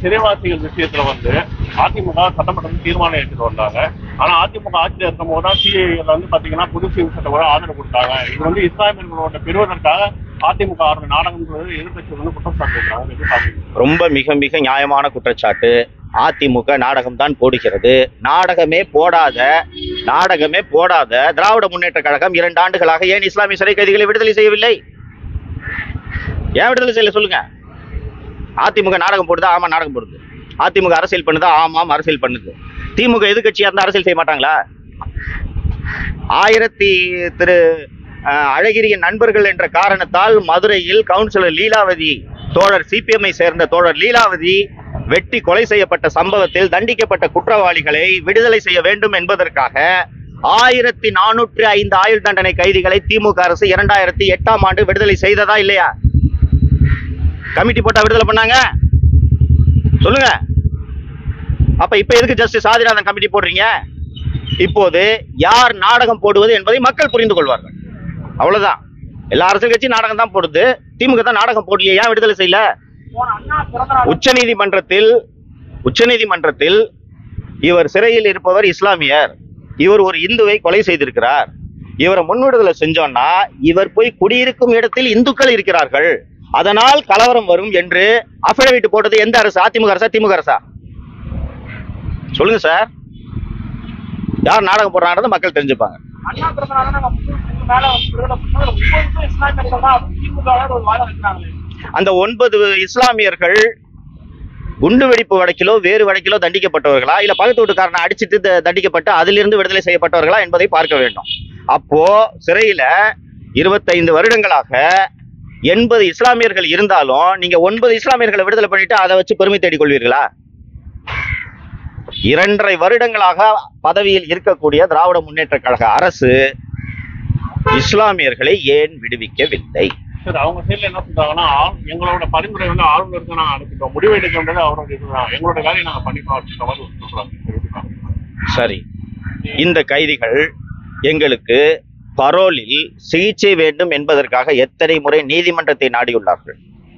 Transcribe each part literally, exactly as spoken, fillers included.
சிறைவாசிகள் விஷயத்துல வந்து அதிமுக சட்டமன்றத்தில் தீர்மானம் எடுத்துட்டு வந்தாங்க. ஆனா அதிமுக ஆட்சியில் இருக்கும் போதுதான் சிஏஏல வந்து பாத்தீங்கன்னா புது சிவில் சட்டங்களை ஆதரவு கொடுத்தாங்க. இது வந்து இஸ்லாமியர்களோட பெறுவதற்காக அதிமுக ஆறு நாடகம் எதிர்கட்சி வந்து குற்றம் சாட்டிருக்காங்க. ரொம்ப மிக மிக நியாயமான குற்றச்சாட்டு. அதிமுக நாடகம் தான் போடுகிறது. நாடகமே போடாத நாடகமே போடாத திராவிட முன்னேற்ற கழகம் இரண்டு ஆண்டுகளாக ஏன் இஸ்லாமிய சிறை கைதிகளை விடுதலை செய்யவில்லை? ஏன் விடுதலை செய்யல சொல்லுங்க. அதிமுக நாடகம் போடுதா? ஆமா நாடகம் போடுது. அதிமுக அரசியல் பண்ணுதா? ஆமாம் அரசியல் பண்ணுது. திமுக எதிர்கட்சியா இருந்தா அரசியல் செய்ய மாட்டாங்களா? ஆயிரத்தி திரு அழகிரியின் நண்பர்கள் என்ற காரணத்தால் மதுரையில் கவுன்சிலர் லீலாவதி தோழர் சிபிஎம்ஐ சேர்ந்த தோழர் லீலாவதி வெட்டி கொலை செய்யப்பட்ட சம்பவத்தில் தண்டிக்கப்பட்ட குற்றவாளிகளை விடுதலை செய்ய வேண்டும் என்பதற்காக ஆயிரத்தி நானூற்றி ஐந்து ஆயுள் தண்டனை கைதிகளை திமுக அரசு இரண்டாயிரத்தி எட்டாம் ஆண்டு விடுதலை செய்ததா இல்லையா? கமிட்டி போட்டா விடுதலை பண்ணாங்க சொல்லுங்க. அப்ப இப்ப எதுக்கு ஜஸ்டிஸ் ஆதிநாதன் கமிட்டி போடுறீங்க? இப்போது யார் நாடகம் போடுவது என்பதை மக்கள் புரிந்து கொள்வார்கள். அவ்வளவுதான். எல்லா அரசியல் கட்சி நாடகம் தான் போடுது. திமுக தான் நாடகம் போடலையே, ஏன் விடுதலை செய்யல? உச்ச நீதிமன்றத்தில் உச்ச நீதிமன்றத்தில் இவர் சிறையில் இருப்பவர் இஸ்லாமியர், இவர் ஒரு இந்துவை கொலை செய்திருக்கிறார், இவரை முன்விடுதலை செஞ்சோம்னா இவர் போய் குடியிருக்கும் இடத்தில் இந்துக்கள் இருக்கிறார்கள், அதனால் கலவரம் வரும் என்று அஃபிடவிட் போட்டது எந்த அரசு? அதிமுக அரசா திமுக அரசா? சொல்லுங்க சார். யார் நாடகம் போடுறாங்க மக்கள் தெரிஞ்சுப்பாங்க. அந்த ஒன்பது இஸ்லாமியர்கள் குண்டு வெடிப்பு வழக்கிலோ வேறு வழக்கிலோ தண்டிக்கப்பட்டவர்களா, இல்ல பக்கத்து வீட்டுக்காரனை அடிச்சுட்டு தண்டிக்கப்பட்டு அதிலிருந்து விடுதலை செய்யப்பட்டவர்களா என்பதை பார்க்க வேண்டும். அப்போ சிறையில இருபத்தைந்து வருடங்களாக எண்பது இஸ்லாமியர்கள் இருந்தாலும் நீங்க ஒன்பது இஸ்லாமியர்களை விடுதலை பண்ணிட்டு அதை வச்சு பெருமை தேடிக் கொள்வீர்களா? இரண்டரை வருடங்களாக பதவியில் இருக்கக்கூடிய திராவிட முன்னேற்ற கழக அரசு இஸ்லாமியர்களை ஏன் விடுவிக்கவில்லை? சார், அவங்க சைட்ல என்ன சொல்றாங்கன்னா, எங்களோட பரிந்துரை வந்து ஆளுநருக்கு நாங்க அனுப்பிட்டோம், முடிவு எடுக்கின்றது அவரோட எங்களோட வேலையை நாங்க பண்ணிப்போம். சரி, இந்த கைதிகள் எங்களுக்கு பரோலில் சிகிச்சை வேண்டும் என்பதற்காக எத்தனை முறை நீதிமன்றத்தை நாடியுள்ளார்கள்.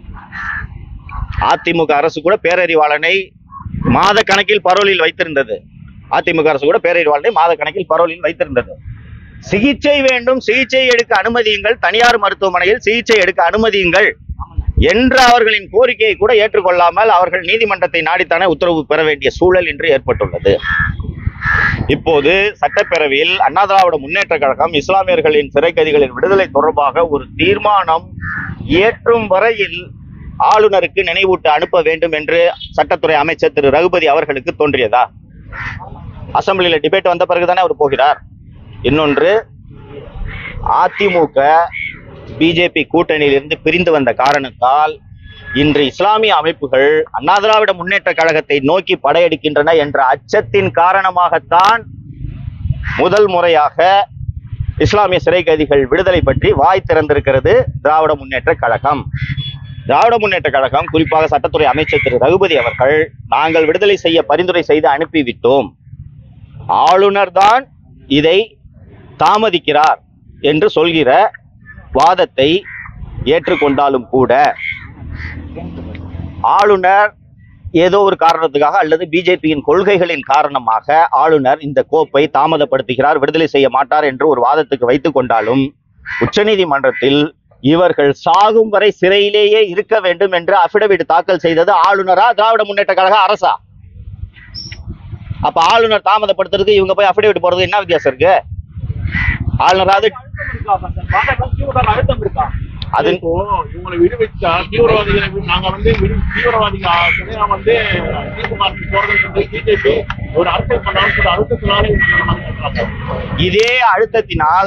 அதிமுக அரசு கூட பேரறிவாளனை மாத கணக்கில் பரோலில் வைத்திருந்தது. அதிமுக அரசு கூட பேரறிவாளனை மாத கணக்கில் பரோலில் வைத்திருந்தது. சிகிச்சை வேண்டும், சிகிச்சை எடுக்க அனுமதியுங்கள், தனியார் மருத்துவமனையில் சிகிச்சை எடுக்க அனுமதியுங்கள் என்ற அவர்களின் கோரிக்கையை கூட ஏற்றுக்கொள்ளாமல் அவர்கள் நீதிமன்றத்தை நாடித்தானே உத்தரவு பெற வேண்டிய சூழல் இன்று ஏற்பட்டுள்ளது. இப்போது சட்டப்பேரவையில் அண்ணா திராவிட முன்னேற்ற கழகம் இஸ்லாமியர்களின் சிறை கைதிகளின் விடுதலை தொடர்பாக ஒரு தீர்மானம் இயற்றும் வரையில் ஆளுநருக்கு நினைவூட்ட அனுப்ப வேண்டும் என்று சட்டத்துறை அமைச்சர் திரு ரகுபதி அவர்களுக்கு தோன்றியதா? அசம்பிளியில டிபேட் வந்த பிறகுதானே அவர் போகிறார். இன்னொன்று, அதிமுக பிஜேபி கூட்டணியில் இருந்து பிரிந்து வந்த காரணத்தால் இன்று இஸ்லாமிய அமைப்புகள் அண்ணா திராவிட முன்னேற்ற கழகத்தை நோக்கி படையெடுக்கின்றன என்ற அச்சத்தின் காரணமாகத்தான் முதல் முறையாக இஸ்லாமிய சிறை கைதிகள் விடுதலை பற்றி வாய் திறந்திருக்கிறது திராவிட முன்னேற்ற கழகம். திராவிட முன்னேற்ற கழகம், குறிப்பாக சட்டத்துறை அமைச்சர் திரு ரகுபதி அவர்கள், நாங்கள் விடுதலை செய்ய பரிந்துரை செய்து அனுப்பிவிட்டோம், ஆளுநர் தான் இதை தாமதிக்கிறார் என்று சொல்கிற வாதத்தை ஏற்றுக்கொண்டாலும் கூட ஆளுநர் ஏதோ ஒரு காரணத்துக்காக அல்லது பிஜேபியின் கொள்கைகளின் காரணமாக ஆளுநர் இந்த கோப்பை தாமதப்படுத்துகிறார், விடுதலை செய்ய மாட்டார் என்று ஒரு வாதத்துக்கு வைத்துக் கொண்டாலும் உச்சநீதிமன்றத்தில் இவர்கள் சாகும் வரை சிறையிலேயே இருக்க வேண்டும் என்று அபிடவிட் தாக்கல் செய்தது ஆளுநரா திராவிட முன்னேற்ற கழக அரசா? அப்ப ஆளுநர் தாமதப்படுத்துறதுக்கு இவங்க போய் அபிடவிட் போறது என்ன வித்தியாசம் இருக்கு? ஆளுநராவது அது இவங்களை விடுவிச்சா தீவிரவாதிகளை நாங்க வந்து தீவிரவாதிகள் வந்து பிஜேபி ஒரு அரசியல் பண்ணாலும் ஒரு அழுத்தத்தினால இதே அழுத்தத்தினால்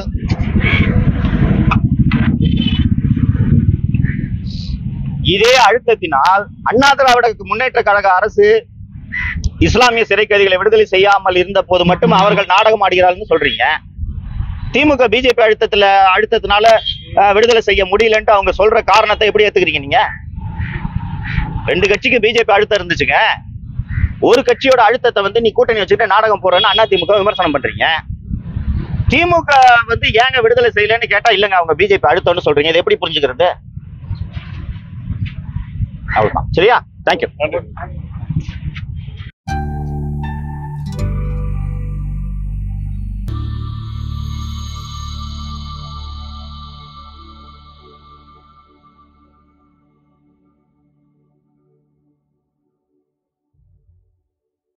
இதே அழுத்தத்தினால் அண்ணா திராவிட முன்னேற்ற கழக அரசு இஸ்லாமிய சிறை கைதிகளை விடுதலை செய்யாமல் இருந்த போது மட்டும் அவர்கள் நாடகம் ஆடுகிறார்கள் சொல்றீங்க. திமுக பிஜேபி அழுத்தத்துல அழுத்தத்தினால விடுதலை செய்ய முடியலன்ட்டு அவங்க சொல்ற காரணத்தை எப்படி ஏத்துக்கிறீங்க நீங்க? ரெண்டு கட்சிக்கு பிஜேபி அழுத்தம் இருந்துச்சுங்க. ஒரு கட்சியோட அழுத்தத்தை வந்து நீ கூட்டணி வச்சுக்கிட்டு நாடகம் போறேன்னு அண்ணா திமுக விமர்சனம் பண்றீங்க. திமுக வந்து ஏங்க விடுதலை செய்யலன்னு கேட்டா இல்லங்க அவங்க பிஜேபி அழுத்தம்னு சொல்றீங்க. இதை எப்படி புரிஞ்சுக்கிறது? அவ்வளவுதான். சரியா? தேங்க்யூ. நன்றி.